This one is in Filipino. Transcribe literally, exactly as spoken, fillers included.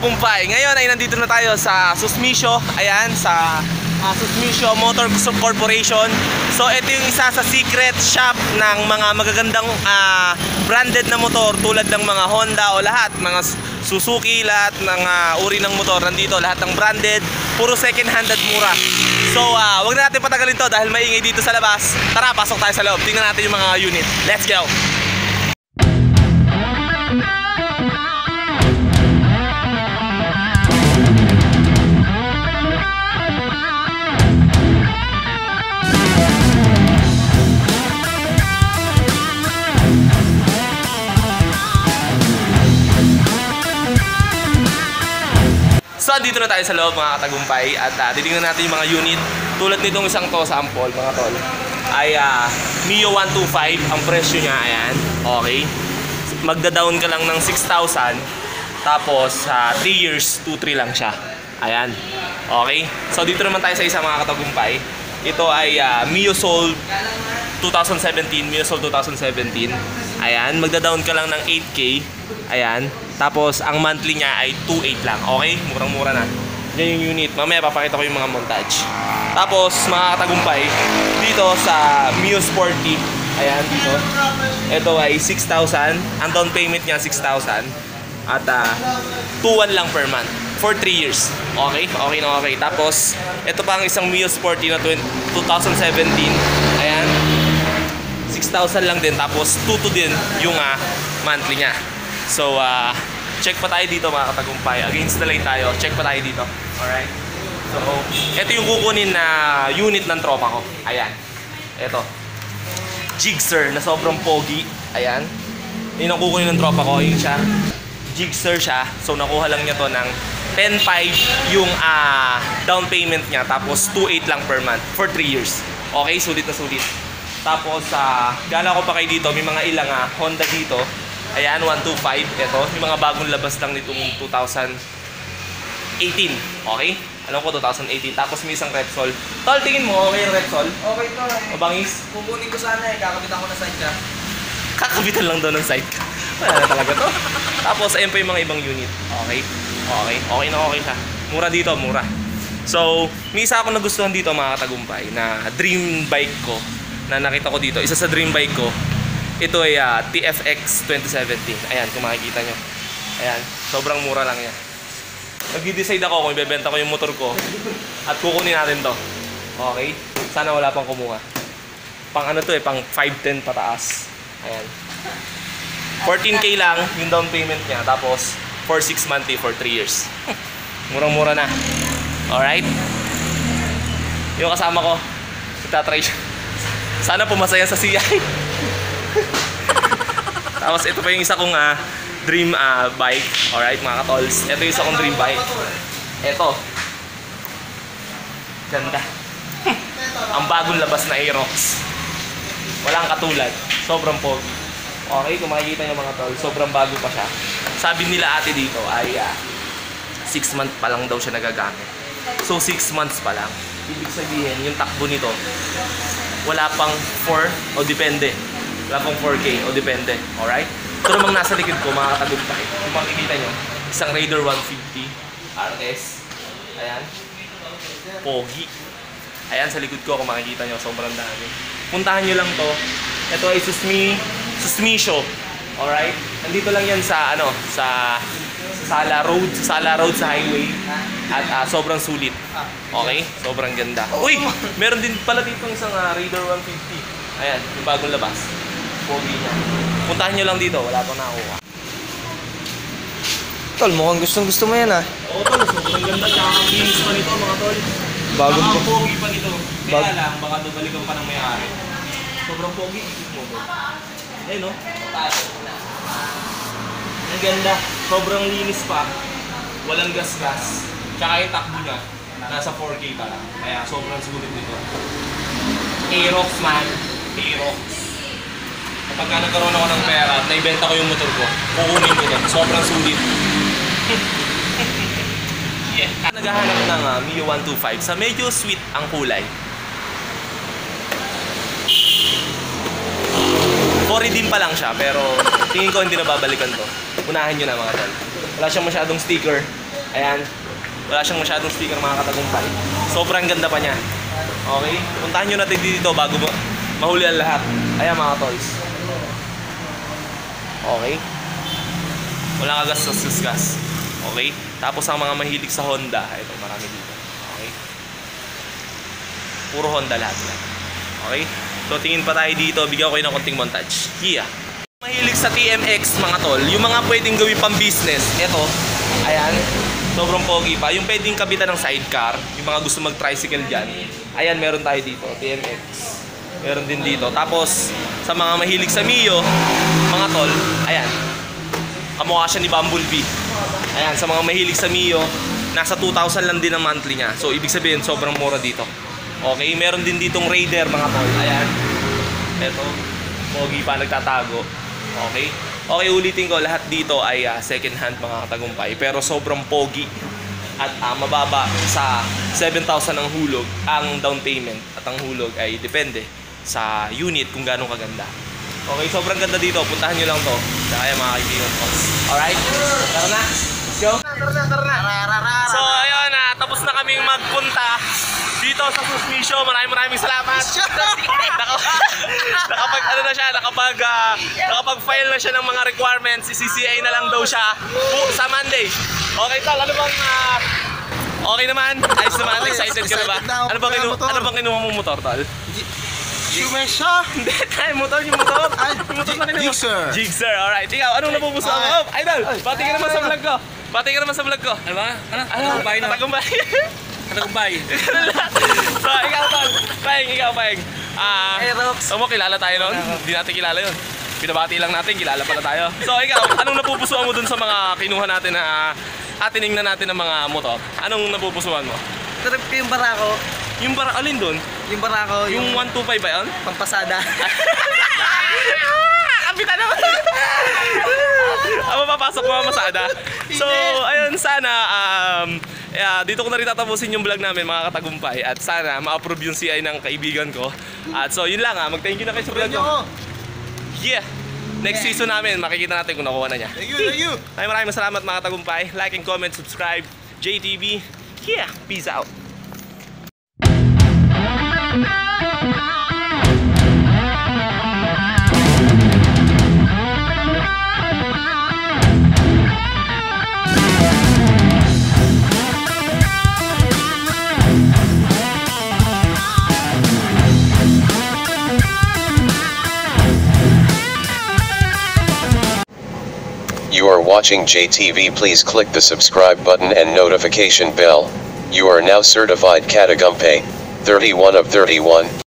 katagumpay. Ngayon ay nandito na tayo sa Susmisho. Ayan, sa uh, Susmisho Motor Corporation. So ito yung isa sa secret shop ng mga magagandang uh, branded na motor tulad ng mga Honda o lahat, mga Suzuki, lahat ng uh, uri ng motor nandito, lahat ng branded, puro second hand at mura. So uh, wag na natin patagalin to dahil maingay dito sa labas. Tara, pasok tayo sa loob. Tingnan natin yung mga unit. Let's go! So dito na tayo sa loob mga katagumpay at uh, titingnan natin yung mga unit. Tulad nitong isang to sample mga tol ay uh, Mio one twenty-five ang presyo niya. Ayan, okay, magda-down ka lang ng six thousand tapos uh, three years two three lang siya. Ayan, okay. So dito naman tayo sa isa mga katagumpay. Ito ay uh, Mio Soul twenty seventeen, Mio Soul twenty seventeen. Ayan, magda-down ka lang ng eight K. Ayan, tapos ang monthly niya ay two eight lang. Okay, murang-mura na. Yan yung unit. Mamaya papakita ko yung mga montage. Tapos mga katagumpay, dito sa Mio Sporty, ayan dito, ito ay six thousand. Ang down payment niya six thousand. At uh, two one lang per month for three years. Okay, okay na okay. Tapos ito pa ang isang Mio Sporty na twenty seventeen. Ayan, six thousand lang din. Tapos two two din yung uh, monthly niya. So, uh, check pa tayo dito mga katagumpay. Against the light tayo. Check pa tayo dito. Alright? So, ito yung kukunin na unit ng tropa ko. Ayan. Ito. Gixxer na sobrang pogi. Ayan. Yun ang kukunin ng tropa ko. Yun siya. Gixxer siya. So, nakuha lang niya to ng ten five yung uh, down payment niya. Tapos, two eight lang per month for three years. Okay? Sulit na sulit. Tapos, uh, gala ko pa kayo dito. May mga ilang uh, Honda dito. Ayan, one twenty-five. Ito, yung mga bagong labas lang nitong twenty eighteen. Okay? Alam ko, twenty eighteen. Tapos may isang Repsol. Tol, tingin mo, okay yung Repsol? Okay to eh. Mabangis? Kukunin ko sana eh. Kakabitan ko na sidecar. Kakabitan lang daw ng sidecar. Wala na talaga to. Tapos, ayun pa yung mga ibang unit. Okay? Okay. Okay na okay siya. Mura dito, mura. So, may isa ako nagustuhan dito mga katagumpay na dream bike ko na nakita ko dito. Isa sa dream bike ko. Ito ay uh, T F X twenty seventeen. Ayan, kung makikita nyo. Ayan, sobrang mura lang yan. Nag-decide ako kung ibebenta ko yung motor ko at kukunin natin to. Okay? Sana wala pang kumuha. Pang ano to eh, pang five ten pataas. Ayan. fourteen K lang yung down payment niya. Tapos, for six monthly for three years. Murang-mura na. Alright? Yung kasama ko, itatry siya. Sana pumasaya sa C I. Tapos ito pa yung isa kong uh, dream uh, bike. Alright mga katols. Ito yung isa kong dream bike. Ito. Ganda. Ang bagong labas na Aerox. Walang katulad. Sobrang pogi. Okay, kung makikita nyo mga tol, sobrang bago pa siya. Sabi nila ate dito ay six uh, months pa lang daw siya nagagamit. So six months pa lang. Ibig sabihin, yung takbo nito wala pang four o depende. Wala pang four K o depende. Alright? Ito namang nasa likod ko mga katagumpay. Kung makikita nyo, isang Raider one fifty R S. Ayan. Pogi. Ayan sa likod ko kung makikita nyo. Sobrang dami. Puntahan nyo lang to. Ito ay Susmi, Susmisho. Alright? Nandito lang yan sa ano, sa Sala Road, Sala Road sa highway. At uh, sobrang sulit. Okay? Sobrang ganda. Uy! Meron din pala dito isang uh, Raider one fifty. Ayan, yung bagong labas. Pogi niya. Puntahan nyo lang dito, wala pang nakuha. Tol, mukhang gustong gusto mo yan ah. Oo tol, sobrang ganda. Tsaka ang linis pa nito mga tol. Bagong po. Pogi pa nito. Kaya Bag lang, baka dubalikan pa ng may-ari. Sobrang pogi. Ayun no? Ang ganda. Sobrang linis pa. Walang gas-gas. Tsaka yung takbo niya, nasa four K pa lang. Kaya sobrang sulit nito. Aerox man. Aerox. Kapag ka nagkaroon ako ng pera at naibenta ko yung motor ko, kukunin ko doon. Sobrang sulit. Yeah. Naghahanap ng uh, Mio one twenty-five sa medyo sweet ang kulay. four-redeem pa lang siya, pero tingin ko hindi na babalikan to. Unahin nyo na mga tol. Wala siyang masyadong sticker. Ayan. Wala siyang masyadong sticker mga katagumpay. Sobrang ganda pa niya. Okay? Puntahan nyo natin dito bago ma mahuli ang lahat. Ayan mga toys. Okay? Walang kagastos-gasgas. Okay? Tapos ang mga mahilig sa Honda, ito marami dito. Okay? Puro Honda lahat yan. Okay? So tingin pa tayo dito, bigyan ko kayo ng konting montage. Yeah! Mahilig sa T M X mga tol, yung mga pwedeng gawin pang business, ito, ayan, sobrang pogi pa. Yung pwedeng kabitan ng sidecar, yung mga gusto mag-tricycle dyan, ayan, meron tayo dito, T M X. Meron din dito. Tapos, sa mga mahilig sa Mio, mga tol, ayan, kamukha siya ni Bumblebee. Ayan, sa mga mahilig sa Mio, nasa two thousand lang din ang monthly niya. So, ibig sabihin, sobrang mura dito. Okay, meron din ditong Raider mga tol. Ayan. Ito, pogi pa, nagtatago. Okay? Okay, ulitin ko, lahat dito ay uh, second hand mga katagumpay. Pero sobrang pogi. At uh, mababa sa seven thousand ang hulog, ang down payment. At ang hulog ay depende sa unit kung gaano kaganda. Okay, sobrang ganda dito. Puntahan nyo lang to. Kaya mga kaibigan ko. Alright? Tara na. Let's go. Tara na, tara na. So, ayun na. Tapos na kaming magpunta dito sa Susmisho. Maraming maraming salamat. Naka, nakapag ano na siya, nakapag uh, nakapag-file na siya ng mga requirements. C C A na lang daw siya bu- sa Monday. Okay, tol, ano bang uh, okay naman? Ayos naman, excited ka na ba? Ano bang inu ano bang kinuha mong motor, tol? Shumesha? Hindi, tayo motor, yung motor. Yung motor na kinuha. Gixxer. Gixxer, alright. Ikaw, anong napupusuan mo? Oh, idol, pati ka naman sa vlog ko. Pati ka naman sa vlog ko. Ano ba? Ano? Ano? Tagumpay na. Tagumpay. Tagumpay. So, ikaw, tol. Paeng, ikaw, Paeng. Ah, Hey, Rox. uh, mo, kilala tayo nun? Hindi natin kilala yun. Pinabati lang natin, kilala pala tayo. So, ikaw, anong napupusuan mo dun sa mga kinuha natin na uh, atinignan natin ng mga motor? Anong napupusuan mo? Trip ko yung barako. Yung para, alin dun? Yung barako, Yung yung, one two five ba yun? pampasada. Kapitan naman! Ang mapapasok mga masada. So, ayun, sana, um, yeah, dito ko na rin tatapusin yung vlog namin mga katagumpay. At sana, ma-approve yung C I ng kaibigan ko. At so, yun lang ha. Mag-thank you na kayo sa vlog ko. Yeah! Next season namin, makikita natin kung nakuha na niya. Thank you, thank you. Maraming maraming salamat mga katagumpay. Like and comment, subscribe. J T V. Yeah! Peace out! You are watching J T V. Please click the subscribe button and notification bell. You are now certified Katagumpay, thirty-one of thirty-one.